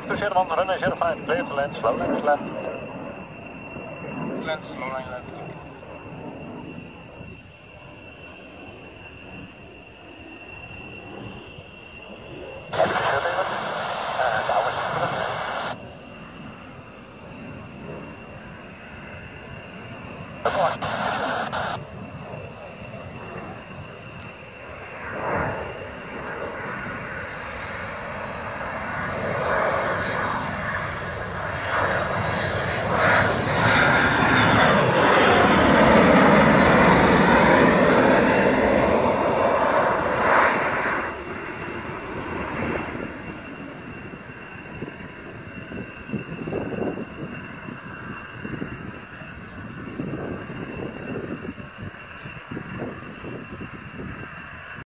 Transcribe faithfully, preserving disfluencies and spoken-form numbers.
left to zero one, runway zero five, clear to land, slow left, left. Land, slow line left.